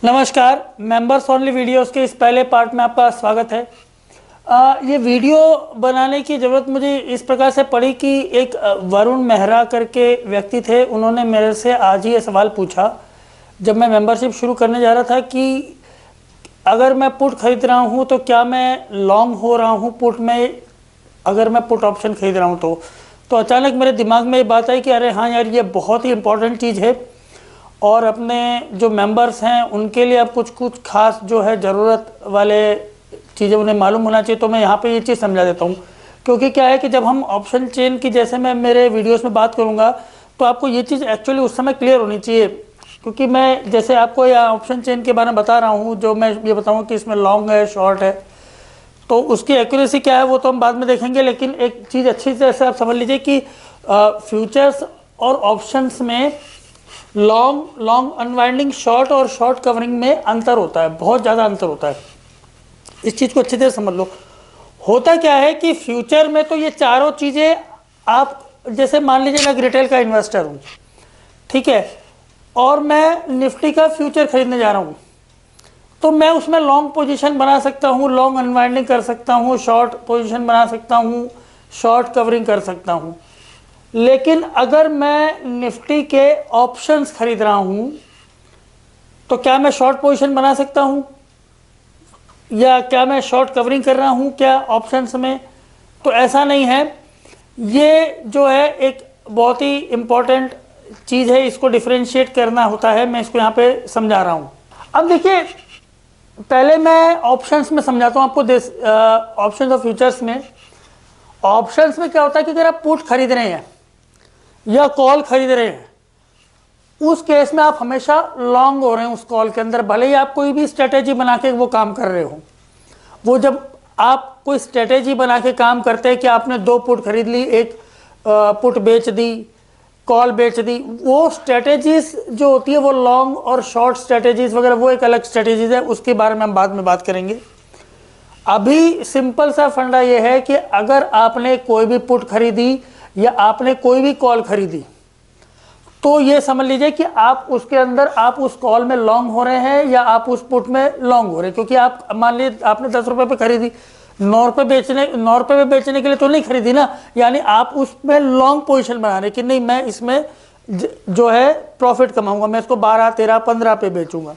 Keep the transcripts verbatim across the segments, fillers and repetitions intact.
नमस्कार, members only videos के इस पहले पार्ट में आपका स्वागत है। आ, ये वीडियो बनाने की ज़रूरत मुझे इस प्रकार से पड़ी कि एक वरुण मेहरा करके व्यक्ति थे, उन्होंने मेरे से आज ही ये सवाल पूछा जब मैं मेंबरशिप शुरू करने जा रहा था कि अगर मैं पुट खरीद रहा हूँ तो क्या मैं लॉन्ग हो रहा हूँ पुट में, अगर मैं पुट ऑप्शन खरीद रहा हूँ तो तो अचानक मेरे दिमाग में ये बात आई कि अरे हाँ यार, ये बहुत ही इम्पोर्टेंट चीज़ है और अपने जो मेंबर्स हैं उनके लिए अब कुछ कुछ खास जो है ज़रूरत वाले चीज़ें उन्हें मालूम होना चाहिए। तो मैं यहाँ पे ये चीज़ समझा देता हूँ, क्योंकि क्या है कि जब हम ऑप्शन चेन की, जैसे मैं मेरे वीडियोस में बात करूँगा, तो आपको ये चीज़ एक्चुअली उस समय क्लियर होनी चाहिए। क्योंकि मैं जैसे आपको या ऑप्शन चेन के बारे में बता रहा हूँ, जो मैं ये बताऊँ कि इसमें लॉन्ग है शॉर्ट है, तो उसकी एक्यूरेसी क्या है वो तो हम बाद में देखेंगे। लेकिन एक चीज़ अच्छी तरह से आप समझ लीजिए कि फ्यूचर्स और ऑप्शंस में लॉन्ग लॉन्ग अनवाइंडिंग, शॉर्ट और शॉर्ट कवरिंग में अंतर होता है, बहुत ज़्यादा अंतर होता है। इस चीज़ को अच्छी तरह समझ लो। होता क्या है कि फ्यूचर में तो ये चारों चीज़ें आप, जैसे मान लीजिए मैं रिटेल का इन्वेस्टर हूँ, ठीक है, और मैं निफ्टी का फ्यूचर खरीदने जा रहा हूँ, तो मैं उसमें लॉन्ग पोजीशन बना सकता हूँ, लॉन्ग अनवाइंडिंग कर सकता हूँ, शॉर्ट पोजीशन बना सकता हूँ, शॉर्ट कवरिंग कर सकता हूँ। लेकिन अगर मैं निफ्टी के ऑप्शंस खरीद रहा हूँ तो क्या मैं शॉर्ट पोजीशन बना सकता हूँ, या क्या मैं शॉर्ट कवरिंग कर रहा हूँ क्या ऑप्शंस में? तो ऐसा नहीं है। ये जो है एक बहुत ही इम्पोर्टेंट चीज़ है, इसको डिफरेंशिएट करना होता है। मैं इसको यहाँ पे समझा रहा हूँ। अब देखिए, पहले मैं ऑप्शंस में समझाता हूँ आपको। ऑप्शंस और फ्यूचर्स में, ऑप्शंस में क्या होता है कि अगर आप पुट खरीद रहे हैं या कॉल खरीद रहे हैं, उस केस में आप हमेशा लॉन्ग हो रहे हैं उस कॉल के अंदर, भले ही आप कोई भी स्ट्रेटेजी बना के वो काम कर रहे हो। वो जब आप कोई स्ट्रेटेजी बना के काम करते हैं कि आपने दो पुट खरीद ली, एक पुट बेच दी, कॉल बेच दी, वो स्ट्रेटेजीज जो होती है वो लॉन्ग और शॉर्ट स्ट्रेटेजीज वगैरह, वो एक अलग स्ट्रेटेजीज है, उसके बारे में हम बाद में बात करेंगे। अभी सिंपल सा फंडा ये है कि अगर आपने कोई भी पुट खरीदी या आपने कोई भी कॉल खरीदी, तो ये समझ लीजिए कि आप उसके अंदर, आप उस कॉल में लॉन्ग हो रहे हैं या आप उस पुट में लॉन्ग हो रहे हैं। क्योंकि आप मान लीजिए आपने दस रुपए पे खरीदी, नौ रुपये बेचने नौ रुपये पे बेचने के लिए तो नहीं खरीदी ना, यानी आप उसमें लॉन्ग पोजीशन बना रहे कि नहीं, मैं इसमें जो है प्रॉफिट कमाऊंगा, मैं इसको बारह तेरह पंद्रह पे बेचूंगा।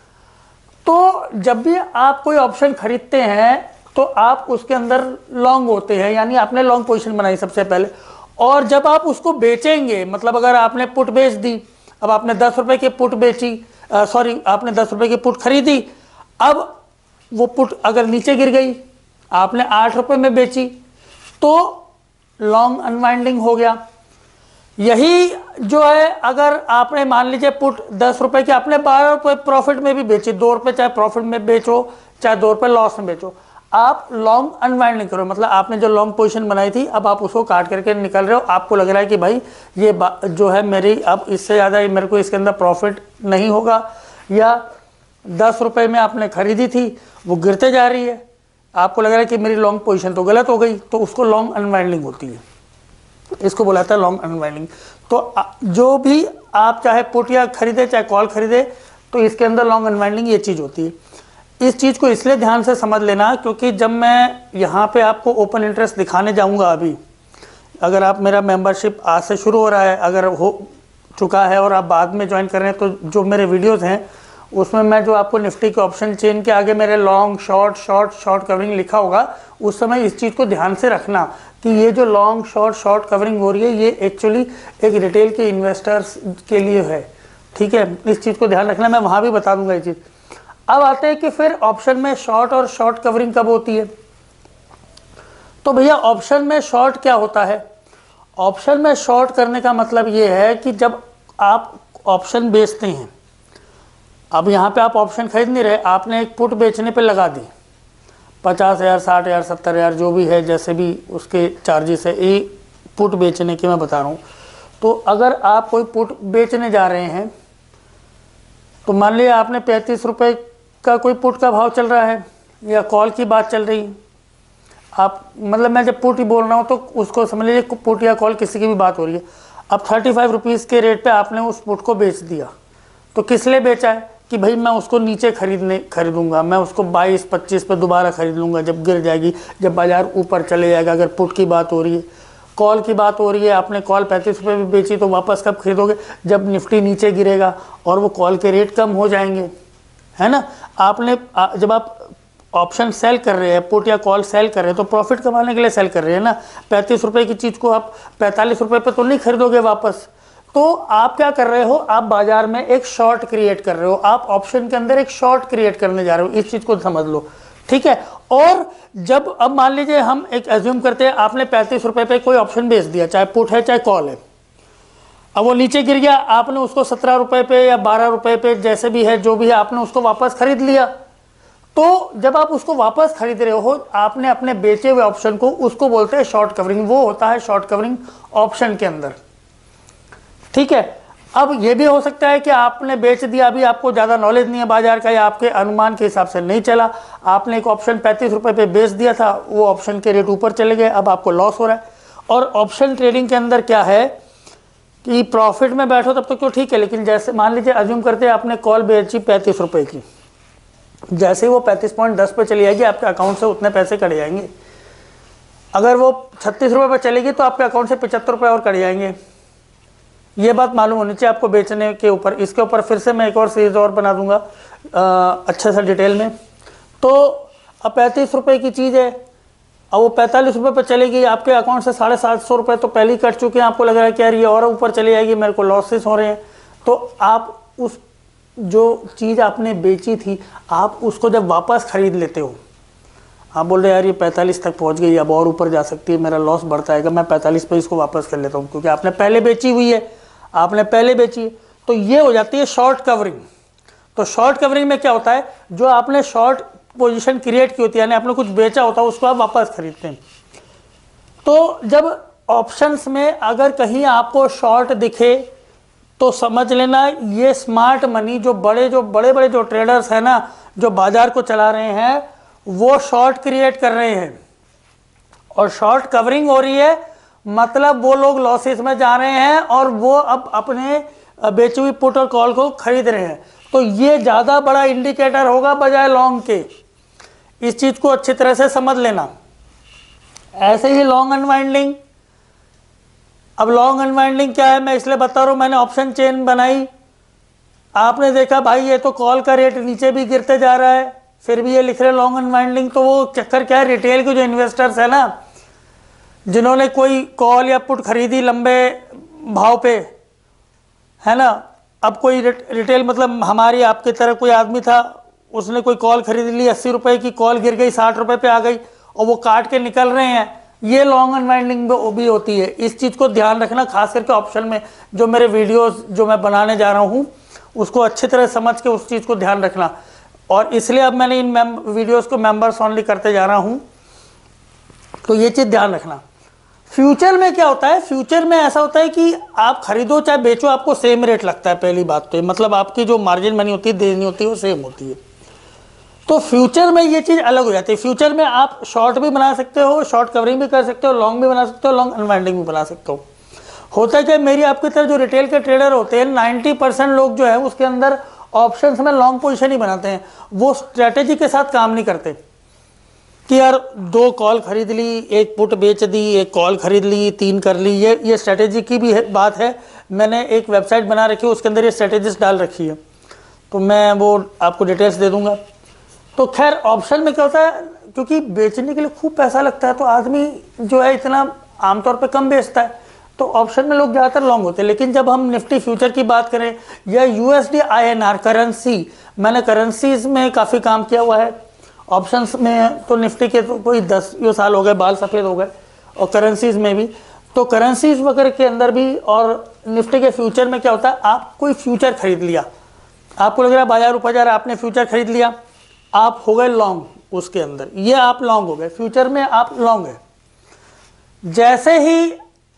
तो जब भी आप कोई ऑप्शन खरीदते हैं तो आप उसके अंदर लॉन्ग होते हैं, यानी आपने लॉन्ग पोजीशन बनाई सबसे पहले। और जब आप उसको बेचेंगे, मतलब अगर आपने पुट बेच दी, अब आपने दस रुपए की पुट बेची, सॉरी आपने दस रुपए की पुट खरीदी, अब वो पुट अगर नीचे गिर गई, आपने आठ रुपए में बेची, तो लॉन्ग अनवाइंडिंग हो गया। यही जो है, अगर आपने मान लीजिए पुट दस रुपए की, आपने बारह रुपए प्रॉफिट में भी बेची, दो रुपए चाहे प्रॉफिट में बेचो चाहे दो रुपए लॉस में बेचो, आप लॉन्ग अनवाइंडिंग करो। मतलब आपने जो लॉन्ग पोजीशन बनाई थी, अब आप उसको काट करके निकल रहे हो, आपको लग रहा है कि भाई ये जो है मेरी, अब इससे ज़्यादा मेरे को इसके अंदर प्रॉफिट नहीं होगा, या दस रुपए में आपने खरीदी थी वो गिरते जा रही है, आपको लग रहा है कि मेरी लॉन्ग पोजीशन तो गलत हो गई, तो उसको लॉन्ग अनवाइंडिंग होती है, इसको बुलाता है लॉन्ग अनवाइंडिंग। तो जो भी आप चाहे पुट या खरीदे चाहे कॉल खरीदे, तो इसके अंदर लॉन्ग अनवाइंडिंग ये चीज़ होती है। इस चीज़ को इसलिए ध्यान से समझ लेना, क्योंकि जब मैं यहाँ पे आपको ओपन इंटरेस्ट दिखाने जाऊँगा, अभी अगर आप, मेरा मेंबरशिप आज से शुरू हो रहा है, अगर हो चुका है और आप बाद में ज्वाइन कर रहे हैं, तो जो मेरे वीडियोस हैं उसमें मैं जो आपको निफ्टी के ऑप्शन चेन के आगे मेरे long short short short covering लिखा होगा, उस समय इस चीज़ को ध्यान से रखना कि ये जो लॉन्ग शॉर्ट शॉर्ट कवरिंग हो रही है, ये एक्चुअली एक रिटेल के इन्वेस्टर्स के लिए है, ठीक है। इस चीज़ को ध्यान रखना, मैं वहाँ भी बता दूंगा ये चीज़। अब आते हैं कि फिर ऑप्शन में शॉर्ट और शॉर्ट कवरिंग कब होती है। तो भैया ऑप्शन में शॉर्ट क्या होता है? ऑप्शन में शॉर्ट करने का मतलब ये है कि जब आप ऑप्शन बेचते हैं, अब यहाँ पे आप ऑप्शन खरीद नहीं रहे, आपने एक पुट बेचने पे लगा दी, पचास हज़ार साठ हज़ार सत्तर हज़ार जो भी है, जैसे भी उसके चार्जेस है, एक पुट बेचने के मैं बता रहा हूँ। तो अगर आप कोई पुट बेचने जा रहे हैं, तो मान लिया आपने पैंतीस रुपये का कोई पुट का भाव चल रहा है, या कॉल की बात चल रही है, आप, मतलब मैं जब पुट ही बोल रहा हूँ तो उसको समझ लीजिए पुट या कॉल किसी की भी बात हो रही है। अब थर्टी फाइव रुपीज़ के रेट पे आपने उस पुट को बेच दिया, तो किस लिए बेचा है? कि भाई मैं उसको नीचे खरीदने खरीदूंगा, मैं उसको बाईस पच्चीस पे दोबारा खरीद लूँगा जब गिर जाएगी, जब बाज़ार ऊपर चले जाएगा। अगर पुट की बात हो रही है, कॉल की बात हो रही है, आपने कॉल पैंतीस रुपये में बेची तो वापस कब खरीदोगे? जब निफ्टी नीचे गिरेगा और वो कॉल के रेट कम हो जाएंगे, है ना। आपने जब आप ऑप्शन सेल कर रहे हैं, पुट या कॉल सेल कर रहे हैं, तो प्रॉफिट कमाने के लिए सेल कर रहे हैं ना। पैंतीस रुपये की चीज़ को आप पैंतालीस रुपये पे तो नहीं खरीदोगे वापस। तो आप क्या कर रहे हो, आप बाजार में एक शॉर्ट क्रिएट कर रहे हो, आप ऑप्शन के अंदर एक शॉर्ट क्रिएट करने जा रहे हो। इस चीज़ को समझ लो, ठीक है। और जब अब मान लीजिए हम एक एज्यूम करते हैं, आपने पैंतीस रुपये पे कोई ऑप्शन बेच दिया, चाहे पुट है चाहे कॉल है। अब वो नीचे गिर गया, आपने उसको सत्रह रुपये पे या बारह रुपये पे, जैसे भी है जो भी है, आपने उसको वापस खरीद लिया। तो जब आप उसको वापस खरीद रहे हो, आपने अपने बेचे हुए ऑप्शन को, उसको बोलते हैं शॉर्ट कवरिंग। वो होता है शॉर्ट कवरिंग ऑप्शन के अंदर, ठीक है। अब ये भी हो सकता है कि आपने बेच दिया, अभी आपको ज़्यादा नॉलेज नहीं है बाजार का या आपके अनुमान के हिसाब से नहीं चला, आपने एक ऑप्शन पैंतीस रुपये पे बेच दिया था, वो ऑप्शन के रेट ऊपर चले गए, अब आपको लॉस हो रहा है। और ऑप्शन ट्रेडिंग के अंदर क्या है कि प्रॉफिट में बैठो तब तक तो ठीक है, लेकिन जैसे मान लीजिए अज्यूम करते हैं आपने कॉल बेची पैंतीस रुपये की, जैसे ही वो पैंतीस पॉइंट दस पे चली जाएगी, आपके अकाउंट से उतने पैसे कट जाएंगे। अगर वो छत्तीस रुपये पर चलेगी तो आपके अकाउंट से पचहत्तर रुपये और कट जाएंगे। ये बात मालूम होनी चाहिए आपको बेचने के ऊपर। इसके ऊपर फिर से मैं एक और सीरीज और बना दूंगा अच्छा सा डिटेल में। तो अब पैंतीस रुपये की चीज़ है, अब वो पैंतालीस रुपये पर चलेगी, आपके अकाउंट से साढ़े सात सौ रुपये तो पहले ही कट चुके हैं, आपको लग रहा है कि यार ये और ऊपर चली जाएगी, मेरे को लॉसेस हो रहे हैं। तो आप उस जो चीज़ आपने बेची थी, आप उसको जब वापस खरीद लेते हो, आप बोल रहे यार ये पैंतालीस तक पहुंच गई, अब और ऊपर जा सकती है, मेरा लॉस बढ़ता है, मैं पैंतालीस पे इसको वापस कर लेता हूँ, क्योंकि आपने पहले बेची हुई है, आपने पहले बेची है। तो ये हो जाती है शॉर्ट कवरिंग। तो शॉर्ट कवरिंग में क्या होता है, जो आपने शॉर्ट पोजीशन क्रिएट की होती है, यानी आपने कुछ बेचा होता है, उसको आप वापस खरीदते हैं। तो जब ऑप्शंस में अगर कहीं आपको शॉर्ट दिखे तो समझ लेना ये स्मार्ट मनी, जो बड़े जो बड़े बड़े जो ट्रेडर्स हैं ना, जो बाजार को चला रहे हैं, वो शॉर्ट क्रिएट कर रहे हैं और शॉर्ट कवरिंग हो रही है। मतलब वो लोग लॉसेस में जा रहे हैं और वो अब अपने बेची हुई पुट और कॉल को खरीद रहे हैं। तो ये ज़्यादा बड़ा इंडिकेटर होगा बजाय लॉन्ग के। इस चीज़ को अच्छी तरह से समझ लेना। ऐसे ही लॉन्ग अनवाइंडिंग, अब लॉन्ग अनवाइंडिंग क्या है मैं इसलिए बता रहा हूँ, मैंने ऑप्शन चेन बनाई, आपने देखा भाई ये तो कॉल का रेट नीचे भी गिरते जा रहा है, फिर भी ये लिख रहे लॉन्ग अनवाइंडिंग। तो वो चक्कर क्या है, रिटेल के जो इन्वेस्टर्स है ना, जिन्होंने कोई कॉल या पुट खरीदी लंबे भाव पे, है ना, अब कोई रिटेल मतलब हमारी आपकी तरह कोई आदमी था, उसने कोई कॉल खरीद ली, अस्सी रुपए की कॉल गिर गई, साठ रुपए पे आ गई और वो काट के निकल रहे हैं, ये लॉन्ग अनवाइंडिंग भी होती है। इस चीज़ को ध्यान रखना, खास करके ऑप्शन में जो मेरे वीडियोस जो मैं बनाने जा रहा हूँ उसको अच्छी तरह समझ के उस चीज़ को ध्यान रखना। और इसलिए अब मैंने इन वीडियोस को मेंबर्स ओनली करते जा रहा हूँ, तो ये चीज़ ध्यान रखना। फ्यूचर में क्या होता है, फ्यूचर में ऐसा होता है कि आप खरीदो चाहे बेचो आपको सेम रेट लगता है। पहली बात तो मतलब आपकी जो मार्जिन मनी होती है देनी होती है वो सेम होती है। तो फ्यूचर में ये चीज़ अलग हो जाती है। फ्यूचर में आप शॉर्ट भी बना सकते हो, शॉर्ट कवरिंग भी कर सकते हो, लॉन्ग भी बना सकते हो, लॉन्ग अनवाइंडिंग भी बना सकते हो। होता है क्या, मेरी आपकी तरह जो रिटेल के ट्रेडर होते हैं नाइन्टी परसेंट लोग जो है उसके अंदर ऑप्शंस में लॉन्ग पोजीशन ही बनाते हैं। वो स्ट्रेटेजी के साथ काम नहीं करते कि यार दो कॉल खरीद ली, एक पुट बेच दी, एक कॉल खरीद ली, तीन कर ली। ये ये स्ट्रेटेजी की भी है, बात है। मैंने एक वेबसाइट बना रखी है, उसके अंदर ये स्ट्रेटेजीज डाल रखी है, तो मैं वो आपको डिटेल्स दे दूंगा। तो खैर ऑप्शन में क्या होता है, क्योंकि बेचने के लिए खूब पैसा लगता है तो आदमी जो है इतना आमतौर पे कम बेचता है, तो ऑप्शन में लोग ज़्यादातर लॉन्ग होते हैं। लेकिन जब हम निफ्टी फ्यूचर की बात करें या यूएसडी आईएनआर करेंसी, मैंने करेंसीज में काफ़ी काम किया हुआ है। ऑप्शंस में तो निफ्टी के तो कोई दस यो साल हो गए, बाल सफ़ेद हो गए, और करेंसीज में भी। तो करेंसीज वगैरह के अंदर भी और निफ्टी के फ्यूचर में क्या होता है, आप कोई फ्यूचर खरीद लिया, आपको लग रहा है बाजार ऊपर जा रहा है, आपने फ्यूचर खरीद लिया, आप हो गए लॉन्ग उसके अंदर, ये आप लॉन्ग हो गए, फ्यूचर में आप लॉन्ग है। जैसे ही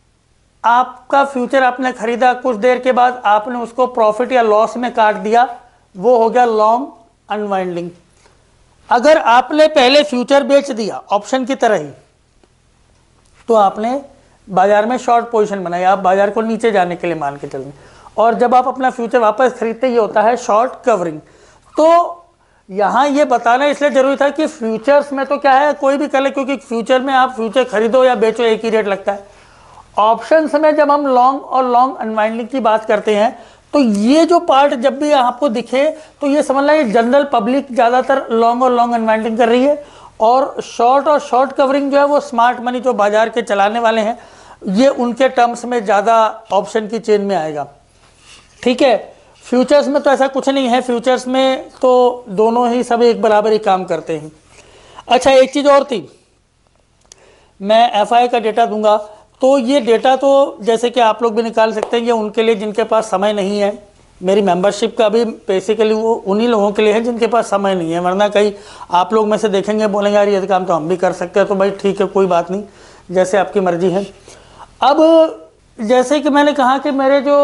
आपका फ्यूचर आपने खरीदा, कुछ देर के बाद आपने उसको प्रॉफिट या लॉस में काट दिया, वो हो गया लॉन्ग अनवाइंडिंग। अगर आपने पहले फ्यूचर बेच दिया ऑप्शन की तरह ही, तो आपने बाजार में शॉर्ट पोजीशन बनाई, आप बाजार को नीचे जाने के लिए मान के चलें। और जब आप अपना फ्यूचर वापस खरीदते, ये होता है शॉर्ट कवरिंग। तो यहाँ ये बताना इसलिए जरूरी था कि फ्यूचर्स में तो क्या है, कोई भी कर ले, क्योंकि फ्यूचर में आप फ्यूचर खरीदो या बेचो एक ही रेट लगता है। ऑप्शंस में जब हम लॉन्ग और लॉन्ग अनवाइंडिंग की बात करते हैं तो ये जो पार्ट जब भी आपको दिखे तो ये समझ लें ये जनरल पब्लिक ज़्यादातर लॉन्ग और लॉन्ग अनवाइंडिंग कर रही है, और शॉर्ट और शॉर्ट कवरिंग जो है वो स्मार्ट मनी जो बाजार के चलाने वाले हैं ये उनके टर्म्स में ज़्यादा ऑप्शन की चेन में आएगा। ठीक है, फ्यूचर्स में तो ऐसा कुछ नहीं है, फ्यूचर्स में तो दोनों ही सब एक बराबर ही काम करते हैं। अच्छा, एक चीज़ और थी, मैं एफ आई का डेटा दूंगा, तो ये डेटा तो जैसे कि आप लोग भी निकाल सकते हैं, ये उनके लिए जिनके पास समय नहीं है। मेरी मेंबरशिप का भी बेसिकली वो उन्हीं लोगों के लिए है जिनके पास समय नहीं है, वरना कहीं आप लोग में से देखेंगे बोलेंगे यार ये काम तो हम भी कर सकते हैं, तो भाई ठीक है कोई बात नहीं, जैसे आपकी मर्जी है। अब जैसे कि मैंने कहा कि मेरे जो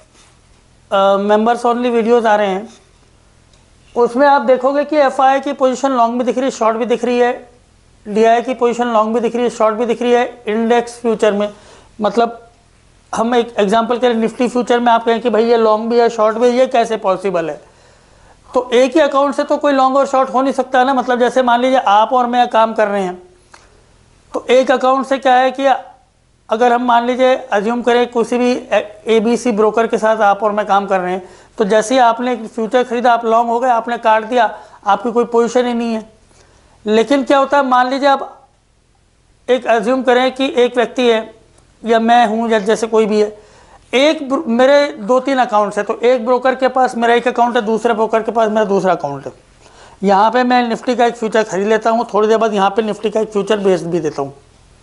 मेंबर्स ओनली वीडियोज़ आ रहे हैं उसमें आप देखोगे कि एफ आई की पोजीशन लॉन्ग भी दिख रही है, शॉर्ट भी दिख रही है, डी आई की पोजीशन लॉन्ग भी दिख रही है, शॉर्ट भी दिख रही है। इंडेक्स फ्यूचर में मतलब हम एक एग्जांपल के लिए निफ्टी फ्यूचर में आप कहें कि भाई ये लॉन्ग भी है शॉर्ट भी है, ये कैसे पॉसिबल है? तो एक ही अकाउंट से तो कोई लॉन्ग और शॉर्ट हो नहीं सकता है ना। मतलब जैसे मान लीजिए आप और मैं काम कर रहे हैं, तो एक अकाउंट से क्या है कि अगर हम मान लीजिए अज्यूम करें किसी भी ए बी सी ब्रोकर के साथ आप और मैं काम कर रहे हैं, तो जैसे ही आपने फ्यूचर खरीदा आप लॉन्ग हो गए, आपने काट दिया, आपकी कोई पोजीशन ही नहीं है। लेकिन क्या होता है, मान लीजिए आप एक अज्यूम करें कि एक व्यक्ति है या मैं हूं या जैसे कोई भी है, एक मेरे दो तीन अकाउंट्स है, तो एक ब्रोकर के पास मेरा एक अकाउंट है, दूसरे ब्रोकर के पास मेरा दूसरा अकाउंट है। यहाँ पे मैं निफ्टी का एक फ्यूचर खरीद लेता हूँ, थोड़ी देर बाद यहाँ पे निफ्टी का एक फ्यूचर बेच भी देता हूँ।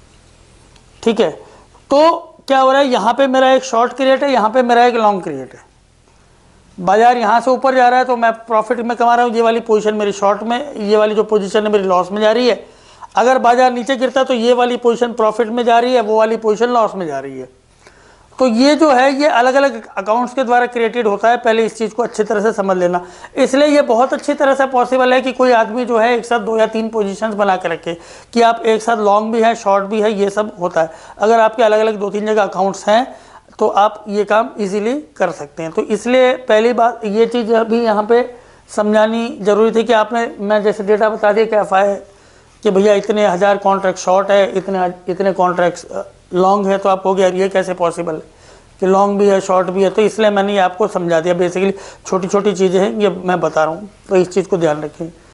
ठीक है, तो क्या हो रहा है, यहाँ पे मेरा एक शॉर्ट क्रिएट है, यहाँ पे मेरा एक लॉन्ग क्रिएट है। बाजार यहाँ से ऊपर जा रहा है तो मैं प्रॉफिट में कमा रहा हूँ, ये वाली पोजीशन मेरी शॉर्ट में, ये वाली जो पोजीशन है मेरी लॉस में जा रही है। अगर बाजार नीचे गिरता है तो ये वाली पोजीशन प्रॉफिट में जा रही है, वो वाली पोजीशन लॉस में जा रही है। तो ये जो है ये अलग अलग अकाउंट्स के द्वारा क्रिएटेड होता है, पहले इस चीज़ को अच्छी तरह से समझ लेना। इसलिए ये बहुत अच्छी तरह से पॉसिबल है कि कोई आदमी जो है एक साथ दो या तीन पोजीशंस बना के रखे कि आप एक साथ लॉन्ग भी है शॉर्ट भी है, ये सब होता है। अगर आपके अलग अलग दो तीन जगह अकाउंट्स हैं तो आप ये काम इजीली कर सकते हैं। तो इसलिए पहली बात ये चीज़ अभी यहाँ पे समझानी जरूरी थी कि आपने, मैं जैसे डेटा बता दिया कि एफ आई कि भैया इतने हज़ार कॉन्ट्रैक्ट शॉर्ट है, इतने इतने कॉन्ट्रैक्ट्स लॉन्ग है, तो आप हो गया ये कैसे पॉसिबल है कि लॉन्ग भी है शॉर्ट भी है। तो इसलिए मैंने ये आपको समझा दिया, बेसिकली छोटी छोटी चीज़ें हैं ये मैं बता रहा हूँ, तो इस चीज़ को ध्यान रखें।